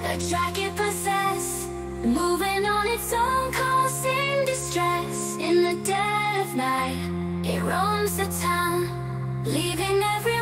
a track it possess, moving on its own, causing distress. In the dead of night, it roams the town, leaving everyone